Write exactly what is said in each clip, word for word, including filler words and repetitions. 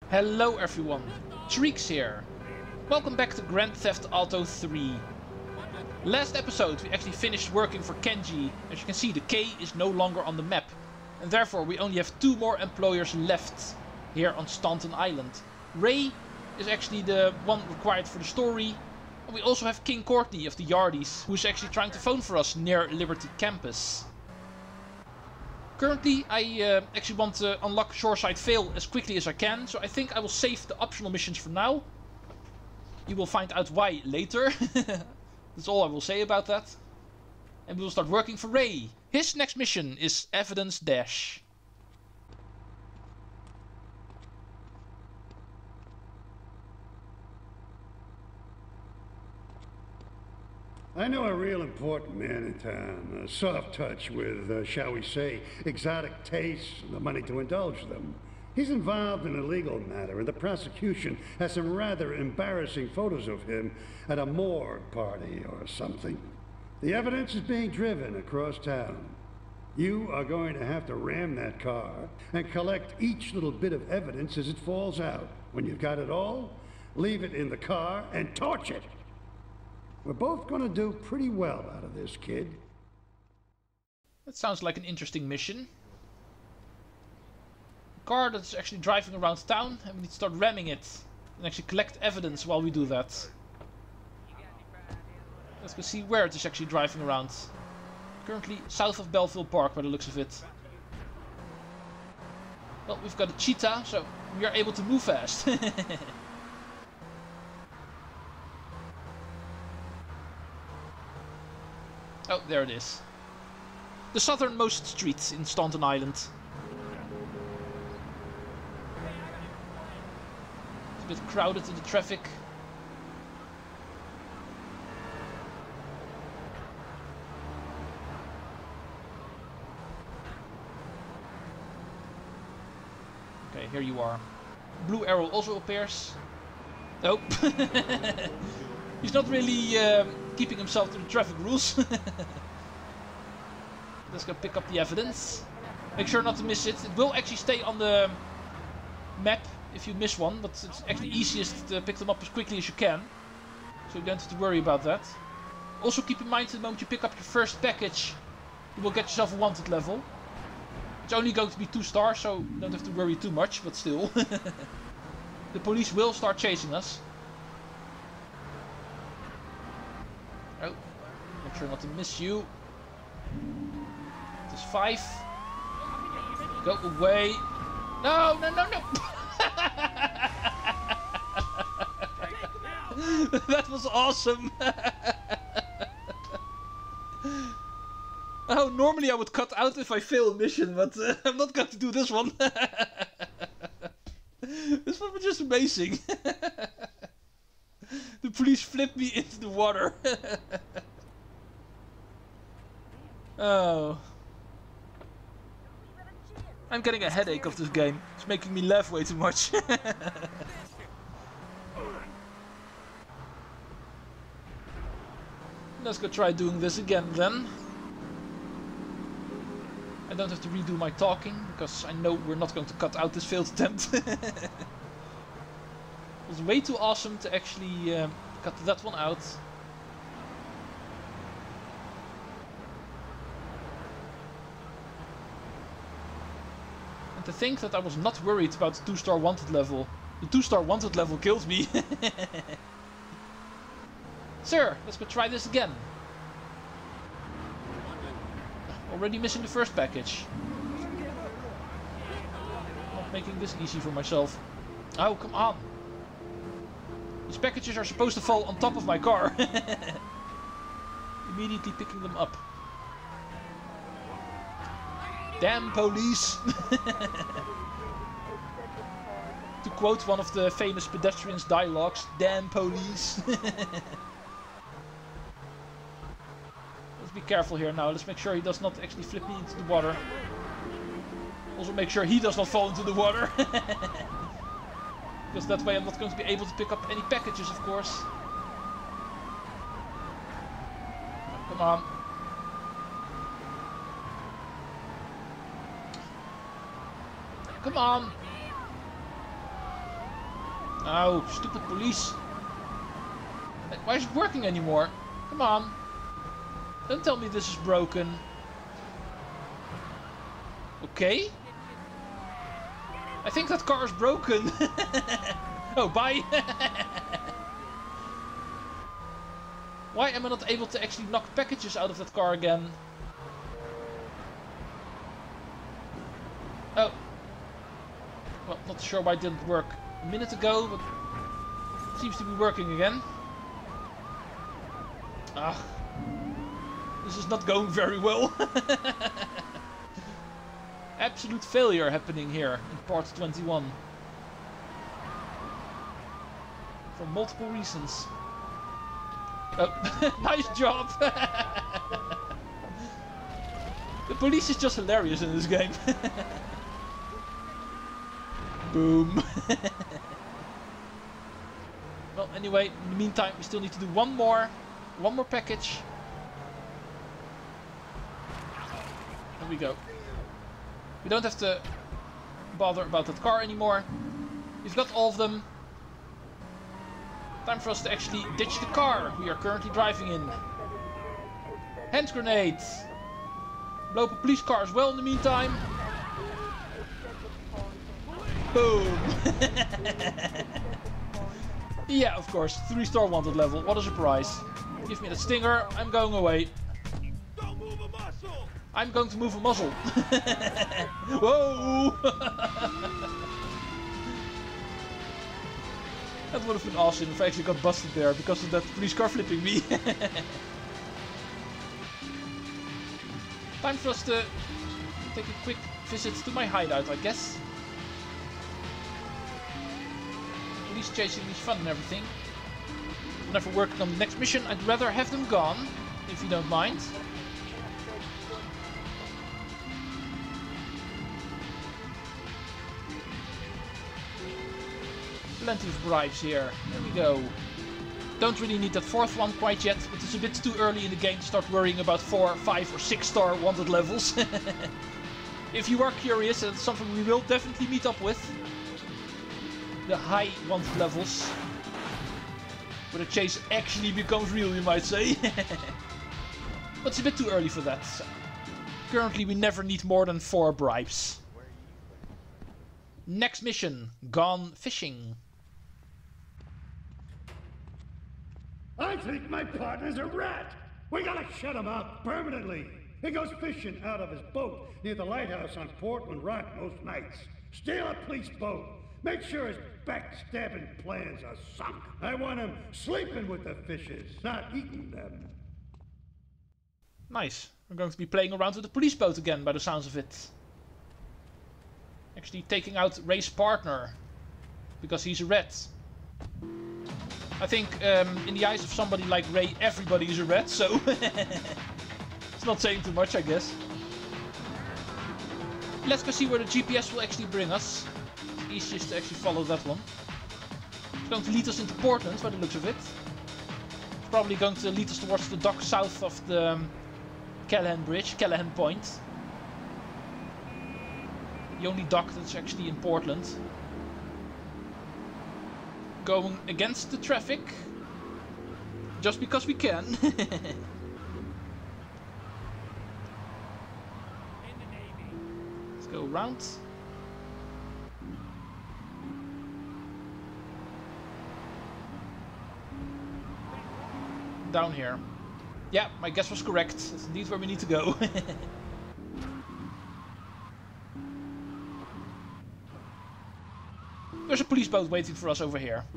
Hello everyone, Treecks here. Welcome back to Grand Theft Auto three. Last episode we actually finished working for Kenji. As you can see, the K is no longer on the map. And therefore we only have two more employers left here on Staunton Island. Ray is actually the one required for the story. And we also have King Courtney of the Yardies, who is actually trying to phone for us near Liberty Campus. Currently, I uh, actually want to unlock Shoreside Vale as quickly as I can, so I think I will save the optional missions for now. You will find out why later. That's all I will say about that. And we will start working for Ray. His next mission is Evidence Dash. I know a real important man in town, a soft touch with, uh, shall we say, exotic tastes and the money to indulge them. He's involved in a legal matter, and the prosecution has some rather embarrassing photos of him at a morgue party or something. The evidence is being driven across town. You are going to have to ram that car and collect each little bit of evidence as it falls out. When you've got it all, leave it in the car and torch it. We're both gonna do pretty well out of this, kid. That sounds like an interesting mission. A car that's actually driving around town, and we need to start ramming it. And actually collect evidence while we do that. Let's go see where it is actually driving around. Currently south of Belleville Park by the looks of it. Well, we've got a cheetah, so we are able to move fast. Oh, there it is. The southernmost street in Staunton Island. It's a bit crowded in the traffic. Okay, here you are. Blue arrow also appears. Oh. He's not really um, keeping himself to the traffic rules. Let's go pick up the evidence. Make sure not to miss it. It will actually stay on the map if you miss one, but it's actually easiest to pick them up as quickly as you can. So you don't have to worry about that. Also keep in mind the moment you pick up your first package, you will get yourself a wanted level. It's only going to be two stars, so you don't have to worry too much, but still. The police will start chasing us. Oh, make sure not to miss you. It is five. Go away. No, no, no, no. That was awesome. Oh, normally I would cut out if I fail a mission, but uh, I'm not going to do this one. This one was just amazing. The police flipped me into the water. Oh. I'm getting a headache of this game. It's making me laugh way too much. Let's go try doing this again then. I don't have to redo my talking, because I know we're not going to cut out this failed attempt. It was way too awesome to actually um, cut that one out. And to think that I was not worried about the two star wanted level. The two star wanted level killed me. Sir, let's go try this again. Already missing the first package. Not making this easy for myself. Oh, come on. These packages are supposed to fall on top of my car. Immediately picking them up. Damn police! To quote one of the famous pedestrians' dialogues, damn police! Let's be careful here now. Let's make sure he does not actually flip me into the water. Also make sure he does not fall into the water. Because that way I'm not going to be able to pick up any packages, of course. Come on. Come on. Oh, stupid police. Why is it working anymore? Come on. Don't tell me this is broken. Okay. I think that car is broken. Oh, bye. Why am I not able to actually knock packages out of that car again? Oh. Well, not sure why it didn't work a minute ago, but it seems to be working again. Ah. This is not going very well. Absolute failure happening here in part twenty-one. For multiple reasons. Oh, nice job! The police is just hilarious in this game. Boom. Well, anyway, in the meantime, we still need to do one more. One more package. There we go. We don't have to bother about that car anymore. We've got all of them. Time for us to actually ditch the car we are currently driving in. Hand grenade. Blow up a police car as well in the meantime. Boom. Yeah, of course. Three star wanted level. What a surprise. Give me that stinger. I'm going away. I'm going to move a muzzle. Whoa! That would have been awesome if I actually got busted there because of that police car flipping me. Time for us to take a quick visit to my hideout, I guess. Police chasing is fun and everything. Whenever working on the next mission, I'd rather have them gone, if you don't mind. Plenty of bribes here. There we go. Don't really need that fourth one quite yet, but it's a bit too early in the game to start worrying about four, five or six star wanted levels. If you are curious, that's something we will definitely meet up with. The high wanted levels. Where the chase actually becomes real, you might say. But it's a bit too early for that. So currently we never need more than four bribes. Next mission, gone fishing. I think my partner's a rat. We gotta shut him up permanently. He goes fishing out of his boat near the lighthouse on Portland Rock most nights. Steal a police boat. Make sure his backstabbing plans are sunk. I want him sleeping with the fishes, not eating them. Nice. We're going to be playing around with the police boat again, by the sounds of it. Actually taking out Ray's partner. Because he's a rat. I think um, in the eyes of somebody like Ray, everybody is a rat, so... It's not saying too much, I guess. Let's go see where the G P S will actually bring us. It's easiest to actually follow that one. It's going to lead us into Portland, by the looks of it. It's probably going to lead us towards the dock south of the um, Callahan Bridge, Callahan Point. The only dock that's actually in Portland. Going against the traffic. Just because we can. Let's go around. Down here. Yeah, my guess was correct. That's indeed where we need to go. There's a police boat waiting for us over here.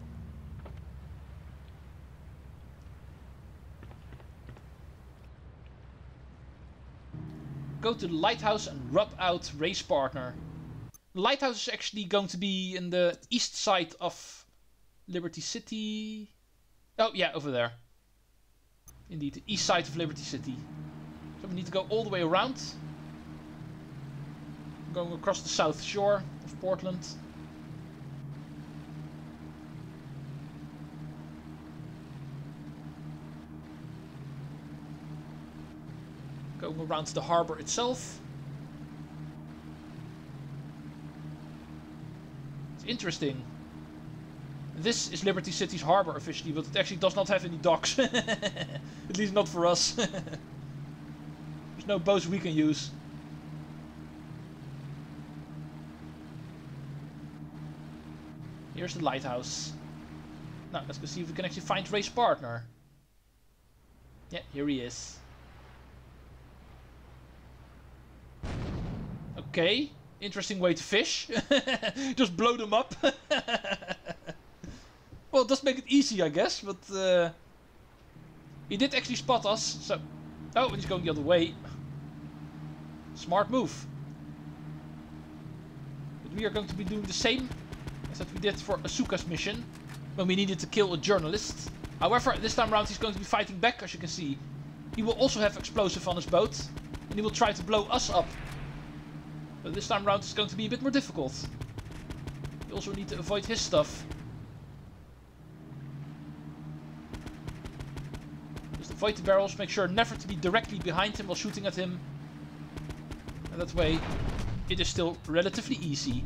Go to the lighthouse and rub out Ray's partner. The lighthouse is actually going to be in the east side of Liberty City. Oh yeah, over there. Indeed, the east side of Liberty City. So we need to go all the way around. Going across the south shore of Portland. Going around the harbor itself. It's interesting. This is Liberty City's harbor officially, but it actually does not have any docks. At least not for us. There's no boats we can use. Here's the lighthouse. Now, let's go see if we can actually find Ray's partner. Yeah, here he is. Okay, interesting way to fish. Just blow them up. Well, it does make it easy, I guess, but uh, he did actually spot us, so... Oh, and he's going the other way. Smart move. But we are going to be doing the same as that we did for Asuka's mission, when we needed to kill a journalist. However, this time around he's going to be fighting back, as you can see. He will also have explosive on his boat, and he will try to blow us up. But this time around it's going to be a bit more difficult. We also need to avoid his stuff. Just avoid the barrels, make sure never to be directly behind him while shooting at him. And that way it is still relatively easy.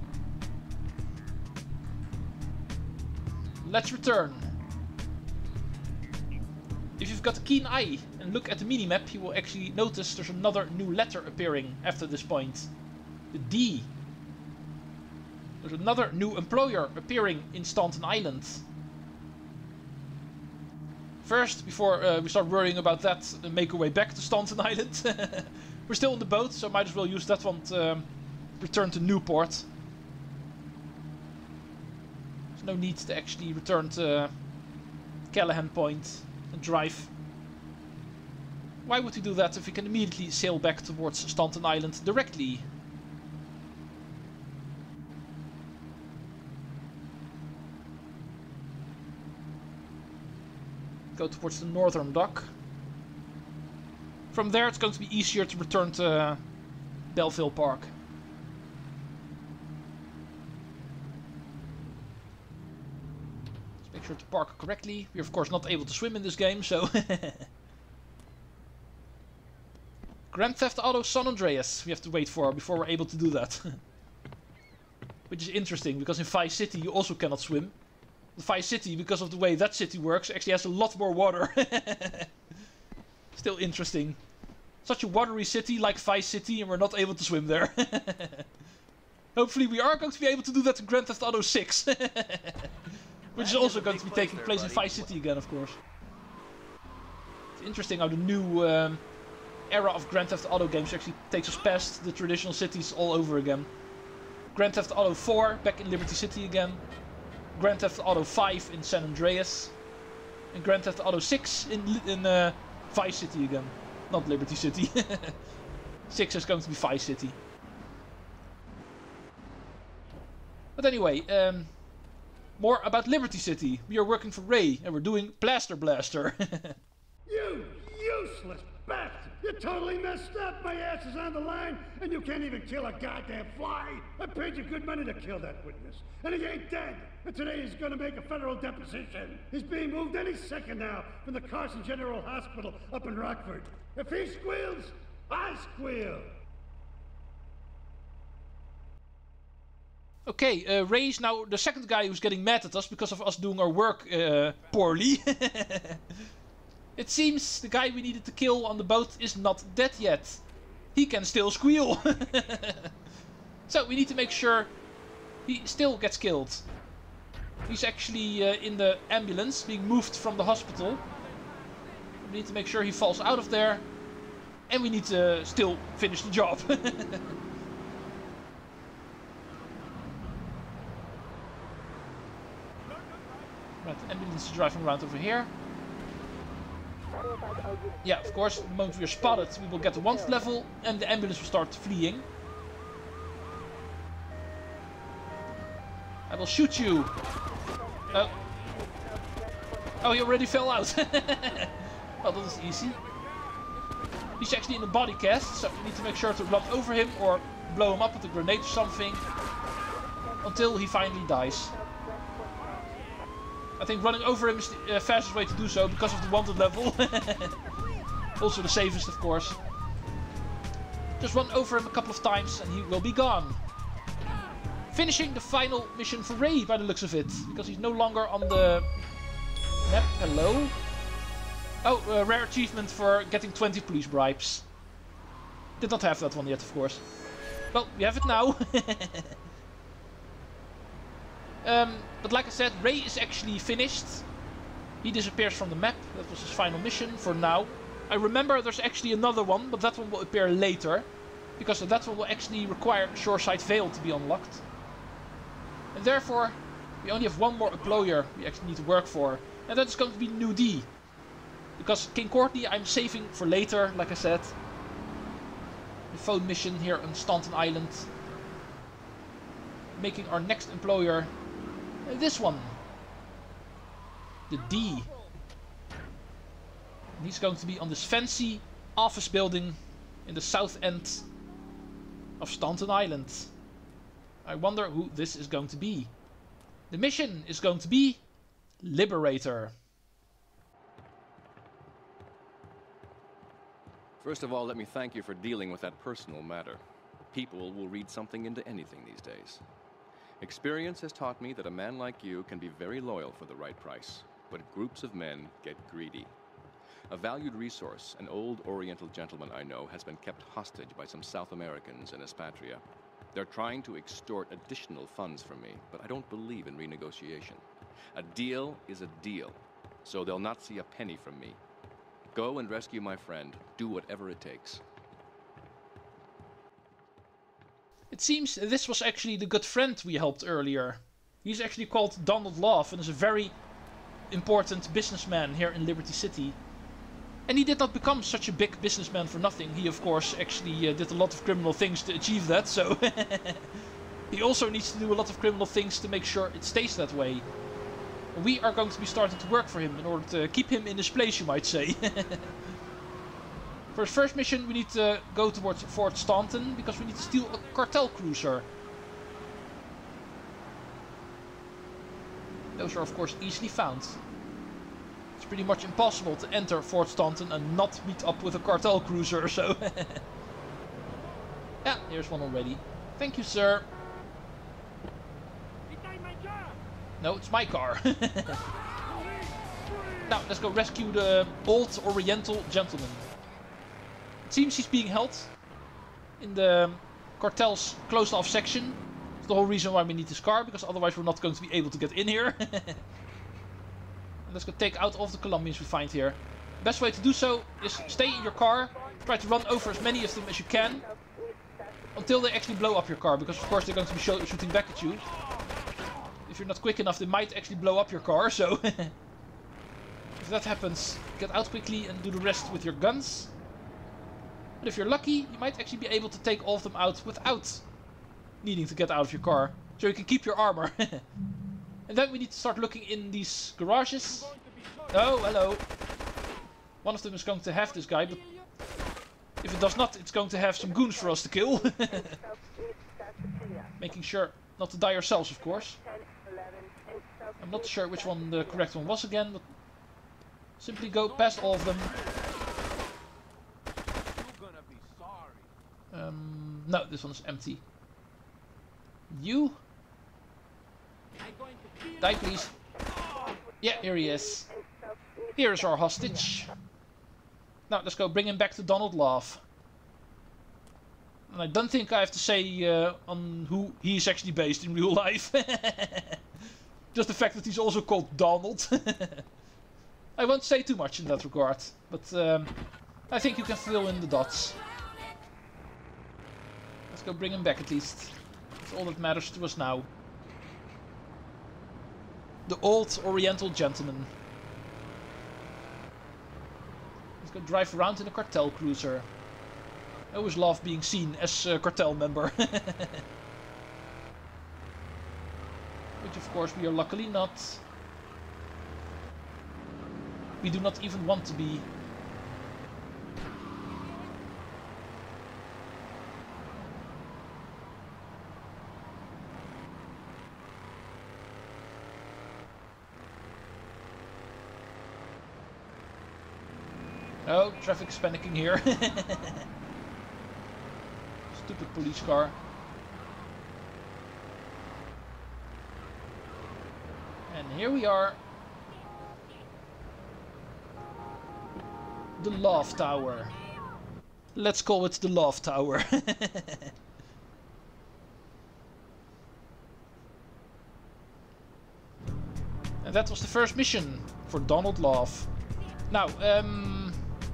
Let's return. If you've got a keen eye and look at the minimap, you will actually notice there's another new letter appearing after this point. The D. There's another new employer appearing in Staunton Island. First, before uh, we start worrying about that, uh, make our way back to Staunton Island. We're still on the boat, so might as well use that one to um, return to Newport. There's no need to actually return to Callahan Point and drive. Why would we do that if we can immediately sail back towards Staunton Island directly? Go towards the northern dock. From there it's going to be easier to return to uh, Belleville Park. Let's make sure to park correctly. We're of course not able to swim in this game, so... Grand Theft Auto San Andreas we have to wait for before we're able to do that. Which is interesting, because in Vice City you also cannot swim. Vice City, because of the way that city works, actually has a lot more water. Still interesting. Such a watery city like Vice City, and we're not able to swim there. Hopefully we are going to be able to do that in Grand Theft Auto six. Which is also going to be taking place in Vice City again, of course. It's interesting how the new um, era of Grand Theft Auto games actually takes us past the traditional cities all over again. Grand Theft Auto four back in Liberty City again. Grand Theft Auto five in San Andreas. And Grand Theft Auto six in, in uh, Vice City again. Not Liberty City. six is going to be Vice City. But anyway, um, more about Liberty City. We are working for Ray and we're doing Plaster Blaster. You useless bastard! You totally messed up! My ass is on the line, and you can't even kill a goddamn fly! I paid you good money to kill that witness, and he ain't dead! And today he's gonna make a federal deposition! He's being moved any second now from the Carson General Hospital up in Rockford. If he squeals, I squeal! Okay, uh, Ray is now the second guy who's getting mad at us because of us doing our work uh, poorly. It seems the guy we needed to kill on the boat is not dead yet. He can still squeal. So we need to make sure he still gets killed. He's actually uh, in the ambulance being moved from the hospital. We need to make sure he falls out of there. And we need to still finish the job. Right, the ambulance is driving around over here. Yeah, of course, the moment we are spotted, we will get the wanted level and the ambulance will start fleeing. I will shoot you. Oh. Oh, he already fell out. Well, that is easy. He's actually in a body cast, so we need to make sure to run over him or blow him up with a grenade or something until he finally dies. I think running over him is the uh, fastest way to do so because of the wanted level. Also the safest, of course. Just run over him a couple of times and he will be gone. finishing the final mission for Ray by the looks of it, because he's no longer on the map. Hello. Oh, uh, rare achievement for getting twenty police bribes. Did not have that one yet, of course. Well, we have it now. um, but like I said, Ray is actually finished. He disappears from the map. That was his final mission for now. I remember there's actually another one, but that one will appear later. Because that one will actually require Shoreside Vale to be unlocked. And therefore, we only have one more employer we actually need to work for. And that's going to be New D. Because King Courtney I'm saving for later, like I said. The phone mission here on Staunton Island. Making our next employer uh, this one. The D. And he's going to be on this fancy office building in the south end of Staunton Island. I wonder who this is going to be. The mission is going to be Liberator. First of all, let me thank you for dealing with that personal matter. People will read something into anything these days. Experience has taught me that a man like you can be very loyal for the right price, but groups of men get greedy. A valued resource, an old Oriental gentleman I know, has been kept hostage by some South Americans in Espatria. They're trying to extort additional funds from me, but I don't believe in renegotiation. A deal is a deal, so they'll not see a penny from me. Go and rescue my friend. Do whatever it takes. It seems this was actually the good friend we helped earlier. He's actually called Donald Love and is a very important businessman here in Liberty City. And he did not become such a big businessman for nothing. He, of course, actually uh, did a lot of criminal things to achieve that, so... he also needs to do a lot of criminal things to make sure it stays that way. We are going to be starting to work for him in order to keep him in his place, you might say. For his first mission, we need to go towards Fort Staunton, because we need to steal a cartel cruiser. Those are, of course, easily found. It's pretty much impossible to enter Fort Staunton and not meet up with a cartel cruiser, so... yeah, here's one already. Thank you, sir. No, it's my car. Now, let's go rescue the old Oriental gentleman. It seems he's being held in the cartel's closed-off section. It's the whole reason why we need this car, because otherwise we're not going to be able to get in here. Let's go take out all of the Colombians we find here. Best way to do so is stay in your car, try to run over as many of them as you can, until they actually blow up your car, because of course they're going to be sh shooting back at you. If you're not quick enough, they might actually blow up your car, so... if that happens, get out quickly and do the rest with your guns. But if you're lucky, you might actually be able to take all of them out without needing to get out of your car. So you can keep your armor. And then we need to start looking in these garages. Oh, hello. One of them is going to have this guy, but if it does not, it's going to have some goons for us to kill. Making sure not to die ourselves, of course. I'm not sure which one the correct one was again, but simply go past all of them. Um, no, this one is empty. You? Die, please. Yeah, here he is. Here is our hostage. Now, let's go bring him back to Donald Love. And I don't think I have to say uh, on who he is actually based in real life. Just the fact that he's also called Donald. I won't say too much in that regard, but um, I think you can fill in the dots. Let's go bring him back at least. That's all that matters to us now. The old Oriental gentleman. Let's go drive around in a cartel cruiser. I always love being seen as a cartel member. Which of course we are luckily not. We do not even want to be. Oh, traffic's panicking here. Stupid police car. And here we are. The Love Tower. Let's call it the Love Tower. And that was the first mission for Donald Love. Now, um...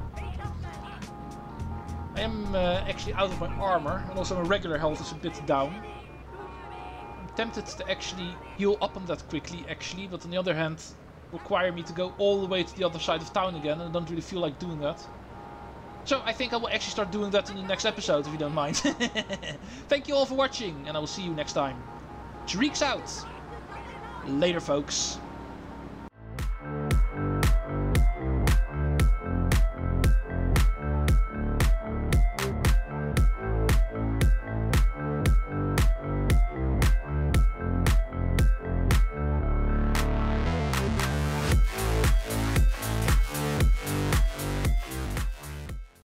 I am uh, actually out of my armor, and also my regular health is a bit down. I'm tempted to actually heal up on that quickly, actually, but on the other hand, require me to go all the way to the other side of town again, and I don't really feel like doing that. So I think I will actually start doing that in the next episode, if you don't mind. Thank you all for watching, and I will see you next time. Treecks out! Later, folks.